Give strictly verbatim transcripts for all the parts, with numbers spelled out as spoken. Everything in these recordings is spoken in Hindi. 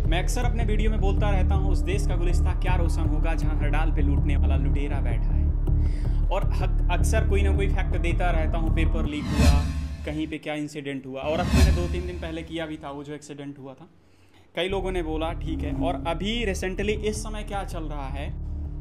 मैं अक्सर अपने वीडियो में बोलता रहता हूँ, उस देश का गुलिस्ता क्या रोशन होगा जहाँ हर डाल पे लूटने वाला लुटेरा बैठा है। और अक्सर कोई ना कोई फैक्ट देता रहता हूँ, पेपर लीक हुआ, कहीं पे क्या इंसिडेंट हुआ। और अब मैंने दो तीन दिन पहले किया भी था वो जो एक्सीडेंट हुआ था। कई लोगों ने बोला ठीक है। और अभी रिसेंटली इस समय क्या चल रहा है,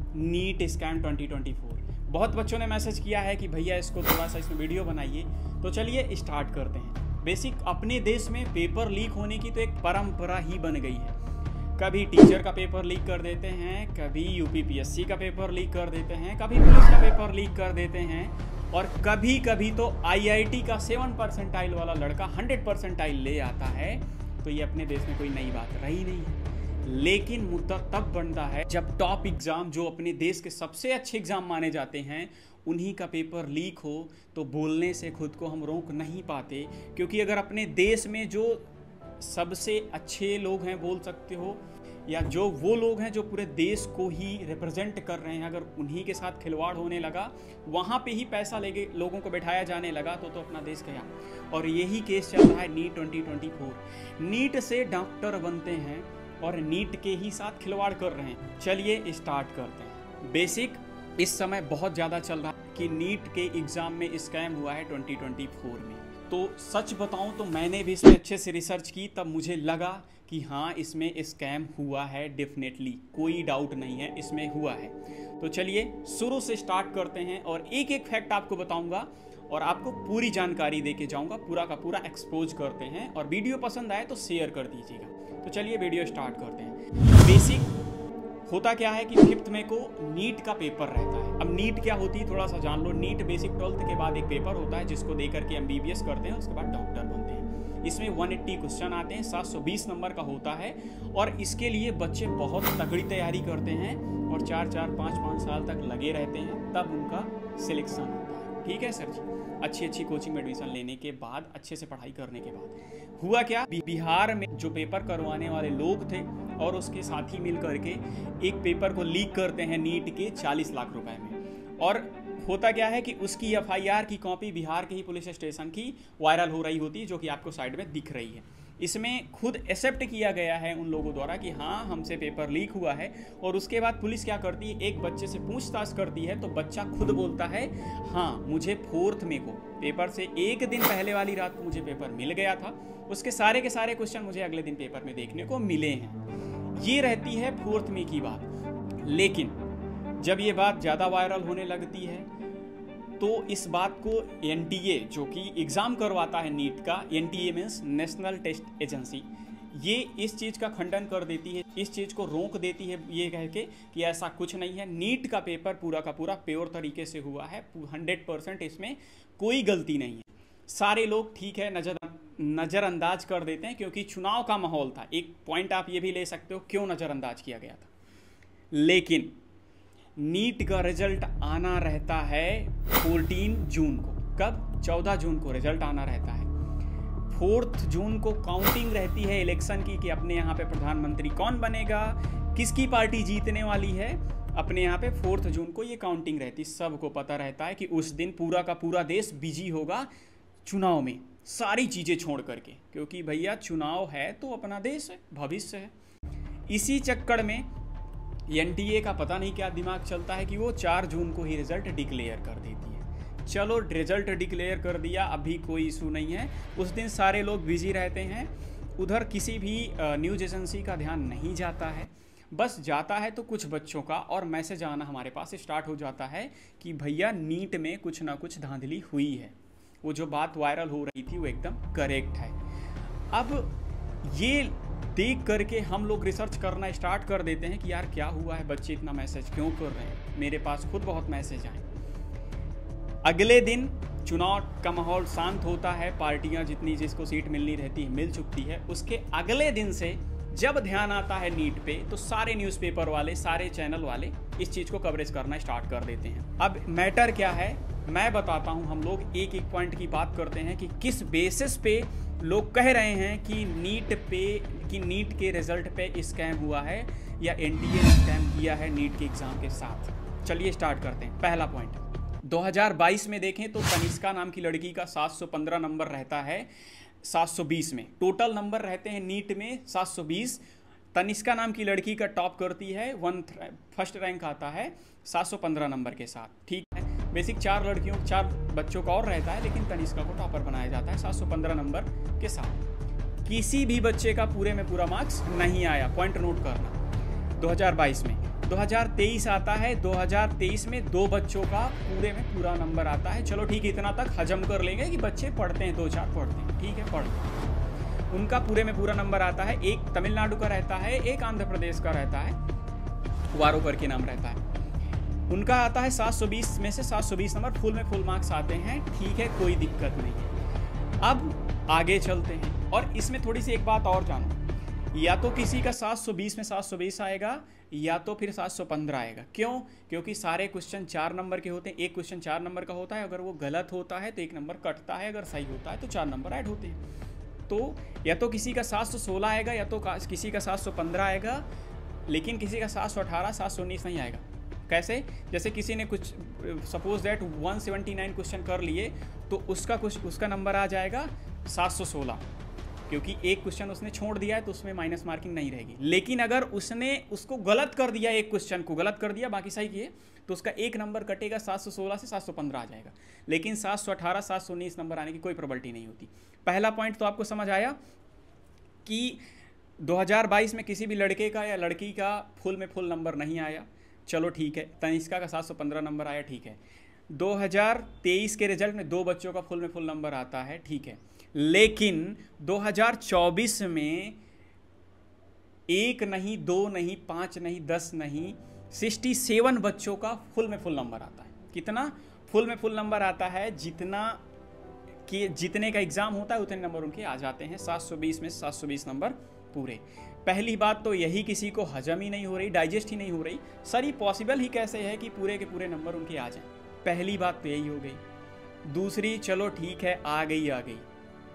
NEET scam twenty twenty four. बहुत बच्चों ने मैसेज किया है कि भैया इसको थोड़ा सा इसमें वीडियो बनाइए। तो चलिए स्टार्ट करते हैं। बेसिक अपने देश में पेपर लीक होने की तो एक परंपरा ही बन गई है। कभी टीचर का पेपर लीक कर देते हैं, कभी यूपीपीएससी का पेपर लीक कर देते हैं, कभी पुलिस का पेपर लीक कर देते हैं, और कभी कभी तो आईआईटी का सेवन परसेंटाइल वाला लड़का हंड्रेड परसेंटाइल ले आता है। तो ये अपने देश में कोई नई बात रही नहीं है। लेकिन मुद्दा तब बनता है जब टॉप एग्जाम, जो अपने देश के सबसे अच्छे एग्जाम माने जाते हैं, उन्हीं का पेपर लीक हो तो बोलने से खुद को हम रोक नहीं पाते। क्योंकि अगर अपने देश में जो सबसे अच्छे लोग हैं, बोल सकते हो, या जो वो लोग हैं जो पूरे देश को ही रिप्रेजेंट कर रहे हैं, अगर उन्हीं के साथ खिलवाड़ होने लगा, वहाँ पे ही पैसा लेके लोगों को बैठाया जाने लगा, तो तो अपना देश गया। और यही केस चल रहा है NEET twenty twenty four. NEET से डॉक्टर बनते हैं और नीट के ही साथ खिलवाड़ कर रहे हैं। चलिए स्टार्ट करते हैं। बेसिक इस समय बहुत ज़्यादा चल रहा है कि नीट के एग्ज़ाम में स्कैम हुआ है ट्वेंटी ट्वेंटी फोर में। तो सच बताऊं तो मैंने भी इसमें अच्छे से रिसर्च की, तब मुझे लगा कि हाँ इसमें स्कैम हुआ है, डेफिनेटली कोई डाउट नहीं है, इसमें हुआ है। तो चलिए शुरू से स्टार्ट करते हैं और एक एक फैक्ट आपको बताऊंगा और आपको पूरी जानकारी देके जाऊंगा, पूरा का पूरा एक्सपोज करते हैं। और वीडियो पसंद आए तो शेयर कर दीजिएगा। तो चलिए वीडियो स्टार्ट करते हैं। बेसिक होता क्या है कि फिफ्थ में को नीट का पेपर रहता है। अब नीट क्या होती है थोड़ा सा जान लो। नीट बेसिक ट्वेल्थ के बाद एक पेपर होता है जिसको दे करके एमबीबीएस करते हैं, उसके बाद डॉक्टर बनते हैं। इसमें एक सौ अस्सी क्वेश्चन आते हैं, सात सौ बीस नंबर का होता है। और इसके लिए बच्चे बहुत तगड़ी तैयारी करते हैं और चार चार पाँच पाँच साल तक लगे रहते हैं, तब उनका सिलेक्शन होता है। ठीक है सर जी। अच्छी अच्छी कोचिंग में एडमिशन लेने के बाद, अच्छे से पढ़ाई करने के बाद हुआ क्या, बिहार में जो पेपर करवाने वाले लोग थे और उसके साथी मिल करके एक पेपर को लीक करते हैं नीट के चालीस लाख रुपए में। और होता क्या है कि उसकी एफआईआर की कॉपी बिहार के ही पुलिस स्टेशन की वायरल हो रही होती है, जो कि आपको साइड में दिख रही है। इसमें खुद एक्सेप्ट किया गया है उन लोगों द्वारा कि हाँ हमसे पेपर लीक हुआ है। और उसके बाद पुलिस क्या करती है, एक बच्चे से पूछताछ करती है, तो बच्चा खुद बोलता है हाँ मुझे फोर्थ में को पेपर से एक दिन पहले वाली रात को मुझे पेपर मिल गया था, उसके सारे के सारे क्वेश्चन मुझे अगले दिन पेपर में देखने को मिले हैं। ये रहती है फोर्थ में की बात। लेकिन जब ये बात ज़्यादा वायरल होने लगती है तो इस बात को एनटीए, जो कि एग्ज़ाम करवाता है नीट का, NTA means national test agency, ये इस चीज़ का खंडन कर देती है, इस चीज़ को रोक देती है, ये कह के कि ऐसा कुछ नहीं है। नीट का पेपर पूरा का पूरा प्योर तरीके से हुआ है, हंड्रेड परसेंट इसमें कोई गलती नहीं है। सारे लोग ठीक है नज़र नज़रअंदाज कर देते हैं क्योंकि चुनाव का माहौल था। एक पॉइंट आप ये भी ले सकते हो क्यों नज़रअंदाज किया गया था। लेकिन नीट का रिजल्ट आना रहता है चौदह जून को। कब? चौदह जून को रिजल्ट आना रहता है। फोर्थ जून को काउंटिंग रहती है इलेक्शन की कि अपने यहाँ पे प्रधानमंत्री कौन बनेगा, किसकी पार्टी जीतने वाली है। अपने यहाँ पे फोर्थ जून को ये काउंटिंग रहती है। सबको पता रहता है कि उस दिन पूरा का पूरा देश बिजी होगा चुनाव में, सारी चीज़ें छोड़ करके, क्योंकि भैया चुनाव है तो अपना देश है, भविष्य है। इसी चक्कर में एनटीए का पता नहीं क्या दिमाग चलता है कि वो चार जून को ही रिजल्ट डिक्लेयर कर देती है। चलो रिजल्ट डिक्लेयर कर दिया, अभी कोई इशू नहीं है। उस दिन सारे लोग बिजी रहते हैं, उधर किसी भी न्यूज़ एजेंसी का ध्यान नहीं जाता है। बस जाता है तो कुछ बच्चों का और मैसेज आना हमारे पास स्टार्ट हो जाता है कि भैया नीट में कुछ ना कुछ धांधली हुई है। वो जो बात वायरल हो रही थी वो एकदम करेक्ट है। अब ये देख करके हम लोग रिसर्च करना स्टार्ट कर देते हैं कि यार क्या हुआ है, बच्चे इतना मैसेज क्यों कर रहे हैं। मेरे पास खुद बहुत मैसेज आए। अगले दिन चुनाव का माहौल शांत होता है, पार्टियां जितनी जिसको सीट मिलनी रहती है मिल चुकती है। उसके अगले दिन से जब ध्यान आता है नीट पे तो सारे न्यूज़पेपर वाले, सारे चैनल वाले इस चीज़ को कवरेज करना स्टार्ट कर देते हैं। अब मैटर क्या है मैं बताता हूँ। हम लोग एक एक पॉइंट की बात करते हैं कि किस बेसिस पे लोग कह रहे हैं कि नीट पे कि नीट के रिजल्ट पे स्कैम हुआ है या एनटीए ने स्कैम किया है नीट के एग्ज़ाम के साथ। चलिए स्टार्ट करते हैं। पहला पॉइंट, दो हज़ार बाईस में देखें तो तनिष्का नाम की लड़की का सात सौ पंद्रह नंबर रहता है सात सौ बीस में। टोटल नंबर रहते हैं नीट में सात सौ बीस, तनिष्का नाम की लड़की का टॉप करती है, वन फर्स्ट रैंक आता है सात सौ पंद्रह नंबर के साथ, ठीक है। बेसिक चार लड़कियों चार बच्चों का और रहता है, लेकिन तनिष्का को टॉपर बनाया जाता है सात सौ पंद्रह नंबर के साथ। किसी भी बच्चे का पूरे में पूरा मार्क्स नहीं आया, पॉइंट नोट करना। दो हज़ार बाईस में दो हज़ार तेईस आता है, दो हज़ार तेईस में दो बच्चों का पूरे में पूरा नंबर आता है। चलो ठीक है, इतना तक हजम कर लेंगे कि बच्चे पढ़ते हैं, दो चार पढ़ते हैं, ठीक है, पढ़ते हैं। उनका पूरे में पूरा नंबर आता है। एक तमिलनाडु का रहता है, एक आंध्र प्रदेश का रहता है, वारो करके नाम रहता है। उनका आता है सात सौ बीस में से सात सौ बीस नंबर, फुल में फुल मार्क्स आते हैं, ठीक है, कोई दिक्कत नहीं है। अब आगे चलते हैं और इसमें थोड़ी सी एक बात और जानो, या तो किसी का सात सौ बीस में सात सौ बीस आएगा या तो फिर सात सौ पंद्रह आएगा। क्यों? क्योंकि सारे क्वेश्चन चार नंबर के होते हैं, एक क्वेश्चन चार नंबर का होता है, अगर वो गलत होता है तो एक नंबर कटता है, अगर सही होता है तो चार नंबर ऐड होते हैं। तो या तो किसी का सात सौ सोलह आएगा या तो किसी का सात सौ पंद्रह आएगा, लेकिन किसी का सात सौ अठारह सात सौ उन्नीस नहीं आएगा। कैसे? जैसे किसी ने कुछ सपोज दैट एक सौ उन्यासी क्वेश्चन कर लिए तो उसका कुछ उसका नंबर आ जाएगा सात सौ सोलह, क्योंकि एक क्वेश्चन उसने छोड़ दिया है तो उसमें माइनस मार्किंग नहीं रहेगी। लेकिन अगर उसने उसको गलत कर दिया, एक क्वेश्चन को गलत कर दिया, बाकी सही किए, तो उसका एक नंबर कटेगा, सात सौ सोलह से सात सौ पंद्रह आ जाएगा। लेकिन सात सौ अठारह सात सौ उन्नीस नंबर आने की कोई प्रोबेबिलिटी नहीं होती। पहला पॉइंट तो आपको समझ आया कि दो हज़ार बाईस में किसी भी लड़के का या लड़की का फुल में फुल नंबर नहीं आया। चलो ठीक है, तनिष्का का सात सौ पंद्रह नंबर आया, ठीक है। दो हज़ार तेईस के रिजल्ट में दो बच्चों का फुल में फुल नंबर आता है, ठीक है। लेकिन दो हज़ार चौबीस में एक नहीं, दो नहीं, पाँच नहीं, दस नहीं, सड़सठ बच्चों का फुल में फुल नंबर आता है। कितना फुल में फुल नंबर आता है? जितना कि जितने का एग्ज़ाम होता है उतने नंबर उनके आ जाते हैं। सात सौ बीस में सात सौ बीस नंबर पूरे। पहली बात तो यही किसी को हजम ही नहीं हो रही, डाइजेस्ट ही नहीं हो रही, सर ये पॉसिबल ही कैसे है कि पूरे के पूरे नंबर उनके आ जाएं। पहली बात तो यही हो गई। दूसरी, चलो ठीक है, आ गई आ गई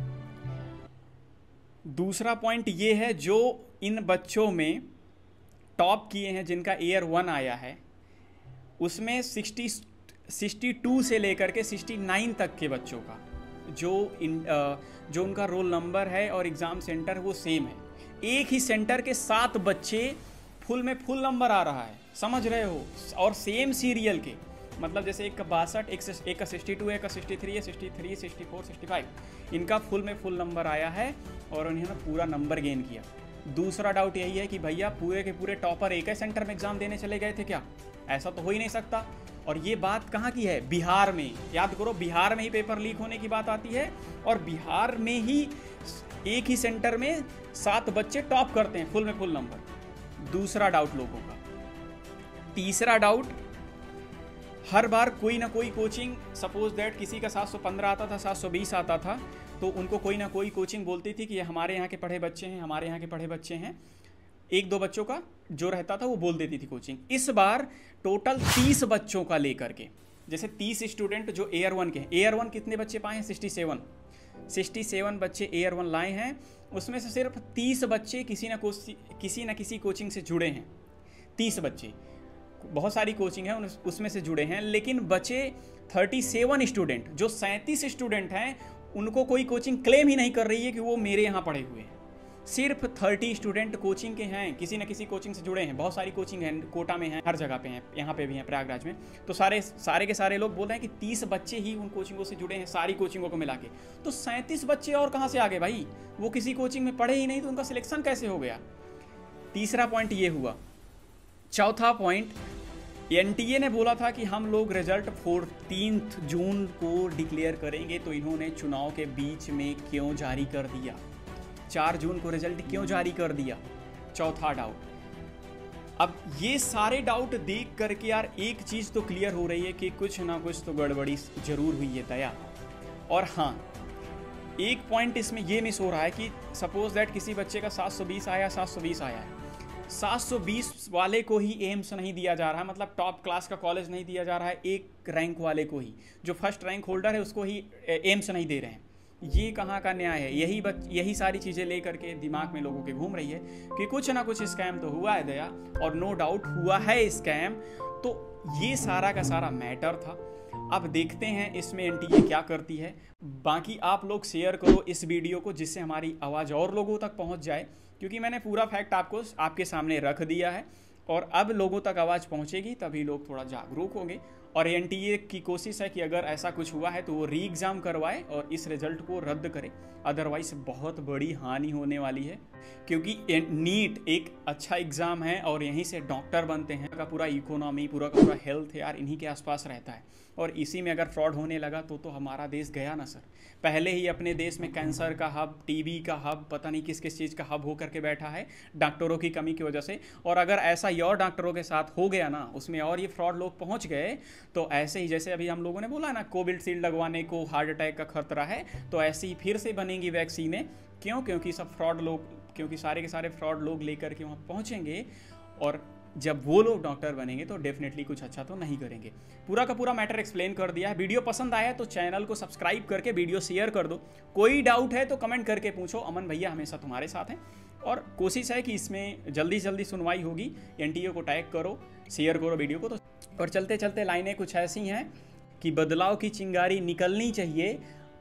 दूसरा पॉइंट ये है, जो इन बच्चों में टॉप किए हैं, जिनका एयर वन आया है, उसमें सिक्सटी सिक्सटी टू से लेकर के सिक्सटी नाइन तक के बच्चों का जो इन जो उनका रोल नंबर है और एग्ज़ाम सेंटर वो सेम है। एक ही सेंटर के सात बच्चे फुल में फुल नंबर आ रहा है, समझ रहे हो? और सेम सीरियल के, मतलब जैसे एक का बासठ, एक एक का सिक्सटी टू, एक का सिक्सटी थ्री है, sixty three, sixty four, sixty five, इनका फुल में फुल नंबर आया है और उन्होंने पूरा नंबर गेन किया। दूसरा डाउट यही है कि भैया पूरे के पूरे टॉपर एक ही सेंटर में एग्जाम देने चले गए थे क्या? ऐसा तो हो ही नहीं सकता। और ये बात कहाँ की है? बिहार में। याद करो, बिहार में ही पेपर लीक होने की बात आती है और बिहार में ही एक ही सेंटर में सात बच्चे टॉप करते हैं फुल में फुल नंबर। दूसरा डाउट लोगों का। तीसरा डाउट, हर बार कोई ना कोई कोचिंग, सपोज दैट किसी का सात सौ पंद्रह आता था, सात सौ बीस आता था, तो उनको कोई ना कोई कोचिंग बोलती थी कि ये हमारे यहाँ के पढ़े बच्चे हैं, हमारे यहाँ के पढ़े बच्चे हैं। एक दो बच्चों का जो रहता था वो बोल देती थी कोचिंग। इस बार टोटल तीस बच्चों का लेकर के, जैसे तीस स्टूडेंट जो एयर वन के हैं, एयर वन कितने बच्चे पाए हैं? सिक्सटी सेवन सिक्सटी सेवन बच्चे एयर वन लाए हैं। उसमें से सिर्फ तीस बच्चे किसी ना किसी ना किसी कोचिंग से जुड़े हैं। तीस बच्चे, बहुत सारी कोचिंग है उसमें से जुड़े हैं, लेकिन बचे सैंतीस स्टूडेंट। जो सैंतीस स्टूडेंट हैं उनको कोई कोचिंग क्लेम ही नहीं कर रही है कि वो मेरे यहाँ पढ़े हुए हैं। सिर्फ तीस स्टूडेंट कोचिंग के हैं, किसी न किसी कोचिंग से जुड़े हैं। बहुत सारी कोचिंग हैं, कोटा में हैं, हर जगह पे हैं, यहाँ पे भी हैं, प्रयागराज में। तो सारे सारे के सारे लोग बोल रहे हैं कि तीस बच्चे ही उन कोचिंगों से जुड़े हैं, सारी कोचिंगों को मिला के। तो सैंतीस बच्चे और कहाँ से आ गए भाई? वो किसी कोचिंग में पढ़े ही नहीं, तो उनका सिलेक्शन कैसे हो गया? तीसरा पॉइंट ये हुआ। चौथा पॉइंट, एनटीए ने बोला था कि हम लोग रिजल्ट फोर्टीन जून को डिक्लेयर करेंगे, तो इन्होंने चुनाव के बीच में क्यों जारी कर दिया? चार जून को रिजल्ट क्यों जारी कर दिया? चौथा डाउट। अब ये सारे डाउट देख करके यार एक चीज़ तो क्लियर हो रही है कि कुछ ना कुछ तो गड़बड़ी जरूर हुई है दया। और हाँ, एक पॉइंट इसमें ये मिस हो रहा है कि सपोज दैट किसी बच्चे का सात सौ बीस आया, सात सौ बीस आया है, सात सौ बीस वाले को ही एम्स नहीं दिया जा रहा है, मतलब टॉप क्लास का कॉलेज नहीं दिया जा रहा है, एक रैंक वाले को ही, जो फर्स्ट रैंक होल्डर है उसको ही एम्स नहीं दे रहे हैं। ये कहाँ का न्याय है? यही बच यही सारी चीज़ें लेकर के दिमाग में लोगों के घूम रही है कि कुछ ना कुछ स्कैम तो हुआ है दया, और नो डाउट हुआ है स्कैम। तो ये सारा का सारा मैटर था। अब देखते हैं इसमें एनटीए क्या करती है। बाकी आप लोग शेयर करो इस वीडियो को, जिससे हमारी आवाज़ और लोगों तक पहुंच जाए, क्योंकि मैंने पूरा फैक्ट आपको आपके सामने रख दिया है और अब लोगों तक आवाज़ पहुंचेगी तभी लोग थोड़ा जागरूक होंगे। और एन टी ए की कोशिश है कि अगर ऐसा कुछ हुआ है तो वो री एग्ज़ाम करवाए और इस रिज़ल्ट को रद्द करे, अदरवाइज बहुत बड़ी हानि होने वाली है। क्योंकि नीट एक अच्छा एग्ज़ाम है और यहीं से डॉक्टर बनते हैं, का पूरा इकोनॉमी, पूरा का पूरा हेल्थ यार इन्हीं के आसपास रहता है। और इसी में अगर फ्रॉड होने लगा तो तो हमारा देश गया ना सर। पहले ही अपने देश में कैंसर का हब, टीबी का हब, पता नहीं किस किस चीज़ का हब हो करके बैठा है डॉक्टरों की कमी की वजह से। और अगर ऐसा ही और डॉक्टरों के साथ हो गया ना, उसमें और ये फ्रॉड लोग पहुंच गए तो ऐसे ही जैसे अभी हम लोगों ने बोला ना कोविशील्ड लगवाने को हार्ट अटैक का खतरा है, तो ऐसे ही फिर से बनेंगी वैक्सीनें। क्यों? क्योंकि सब फ्रॉड लोग, क्योंकि सारे के सारे फ्रॉड लोग लेकर के वहाँ पहुँचेंगे और जब वो लोग डॉक्टर बनेंगे तो डेफिनेटली कुछ अच्छा तो नहीं करेंगे। पूरा का पूरा मैटर एक्सप्लेन कर दिया है। वीडियो पसंद आया तो चैनल को सब्सक्राइब करके वीडियो शेयर कर दो। कोई डाउट है तो कमेंट करके पूछो, अमन भैया हमेशा तुम्हारे साथ हैं। और कोशिश है कि इसमें जल्दी जल्दी सुनवाई होगी। एन टी ए को टैग करो, शेयर करो वीडियो को। तो और चलते चलते लाइनें कुछ ऐसी हैं कि बदलाव की चिंगारी निकलनी चाहिए,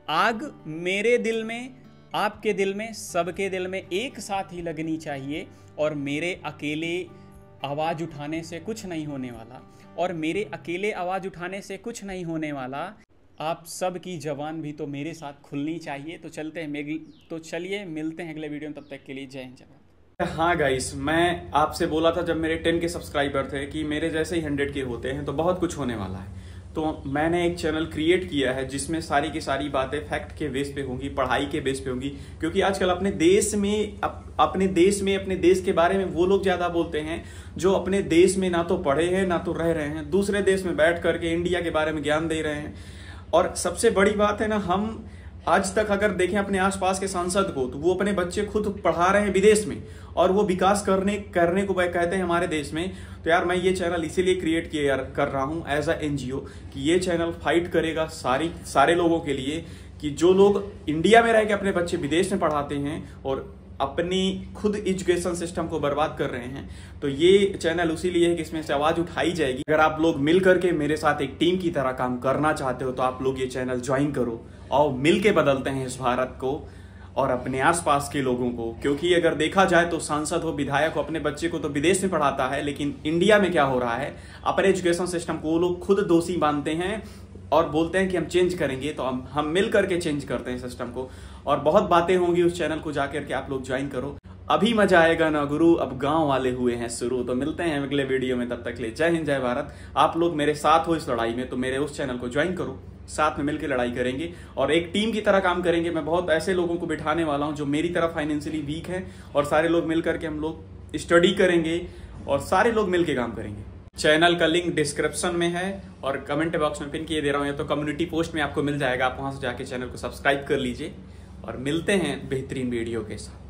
आग मेरे दिल में, आपके दिल में, सबके दिल में एक साथ ही लगनी चाहिए। और मेरे अकेले आवाज़ उठाने से कुछ नहीं होने वाला, और मेरे अकेले आवाज़ उठाने से कुछ नहीं होने वाला, आप सब की जवान भी तो मेरे साथ खुलनी चाहिए। तो चलते हैं, तो चलिए मिलते हैं अगले वीडियो में, तब तक के लिए जय हिंद जय भारत। हाँ गाइस, मैं आपसे बोला था जब मेरे टेन के सब्सक्राइबर थे कि मेरे जैसे ही हंड्रेड के होते हैं तो बहुत कुछ होने वाला है। तो मैंने एक चैनल क्रिएट किया है जिसमें सारी की सारी बातें फैक्ट के बेस पे होंगी, पढ़ाई के बेस पे होंगी। क्योंकि आजकल अपने देश में अप, अपने देश में अपने देश के बारे में वो लोग ज्यादा बोलते हैं जो अपने देश में ना तो पढ़े हैं ना तो रह रहे हैं, दूसरे देश में बैठ करके इंडिया के बारे में ज्ञान दे रहे हैं। और सबसे बड़ी बात है ना, हम आज तक अगर देखें अपने आसपास के सांसद को तो वो अपने बच्चे खुद पढ़ा रहे हैं विदेश में और वो विकास करने करने को कहते हैं हमारे देश में। तो यार मैं ये चैनल इसीलिए क्रिएट किया कर रहा हूँ एज अ एनजीओ कि ये चैनल फाइट करेगा सारी सारे लोगों के लिए कि जो लोग इंडिया में रह के अपने बच्चे विदेश में पढ़ाते हैं और अपनी खुद एजुकेशन सिस्टम को बर्बाद कर रहे हैं। तो ये चैनल उसी लिए है कि इसमें से आवाज उठाई जाएगी। अगर आप लोग मिल करके मेरे साथ एक टीम की तरह काम करना चाहते हो तो आप लोग ये चैनल ज्वाइन करो और मिल के बदलते हैं इस भारत को और अपने आसपास के लोगों को। क्योंकि अगर देखा जाए तो सांसद हो, विधायक हो, अपने बच्चे को तो विदेश में पढ़ाता है, लेकिन इंडिया में क्या हो रहा है, अपने एजुकेशन सिस्टम को वो लोग खुद दोषी मानते हैं और बोलते हैं कि हम चेंज करेंगे। तो हम हम मिल करके चेंज करते हैं सिस्टम को। और बहुत बातें होंगी उस चैनल को जाकर के आप लोग ज्वाइन करो। अभी मजा आएगा ना गुरु, अब गांव वाले हुए हैं शुरू। तो मिलते हैं अगले वीडियो में, तब तक के लिए जय हिंद जय भारत। आप लोग मेरे साथ हो इस लड़ाई में तो मेरे उस चैनल को ज्वाइन करो, साथ में मिलकर लड़ाई करेंगे और एक टीम की तरह काम करेंगे। मैं बहुत ऐसे लोगों को बिठाने वाला हूं जो मेरी तरह फाइनेंशियली वीक है और सारे लोग मिलकर के हम लोग स्टडी करेंगे और सारे लोग मिलकर काम करेंगे। चैनल का लिंक डिस्क्रिप्शन में है और कमेंट बॉक्स में पिन किए दे रहा हूं, या तो कम्युनिटी पोस्ट में आपको मिल जाएगा। आप वहां से जाके चैनल को सब्सक्राइब कर लीजिए और मिलते हैं बेहतरीन वीडियो के साथ।